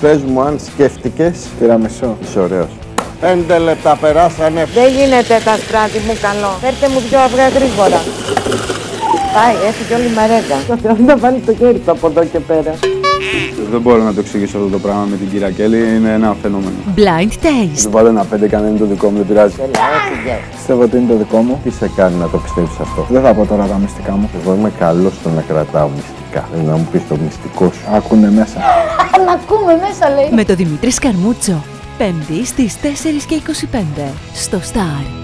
Πες μου αν σκέφτηκες. Τυραμισό. Είσαι ωραίος. 5 λεπτά περάσανε. Δεν γίνεται τα στράτη μου καλό. Φέρτε μου 2 αυγά γρήγορα. Πάει, έφυγε όλη η μαρέτα. Το Θεό να βάλει το χέρι του από εδώ και πέρα. Δεν μπορώ να το εξηγήσω αυτό το πράγμα με την κυρία Κέλλη, είναι ένα φαινόμενο. Blind Taste. Του βάλω ένα 5 και αν δεν είναι το δικό μου, δεν πειράζει. Πιστεύω ότι είναι το δικό μου. Τι σε κάνει να το πιστεύεις αυτό? Δεν θα πω τώρα τα μυστικά μου. Εγώ είμαι καλός στο να κρατάω μυστικά. Να μου πεις το μυστικό σου. Άκουνε μέσα. Να ακούμε μέσα, λέει. Με το Δημήτρη Σκαρμούτσο. Πέμπτη στις 4:25 στο Star.